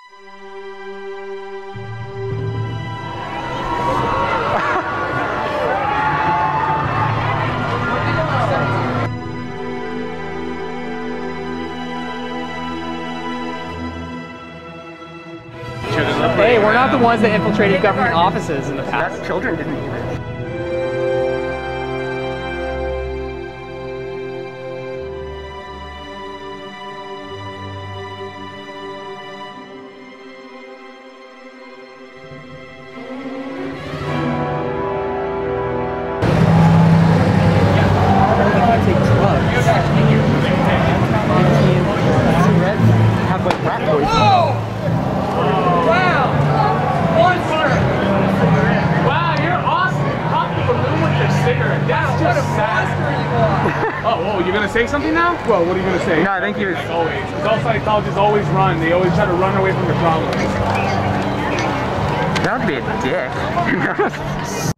Hey, we're not the ones that infiltrated government offices in the past. Children didn't either. Oh, you're gonna say something now? Well, what are you gonna say? No, I think he was always. All Scientologists always run. They always try to run away from the problem. That would be a dick.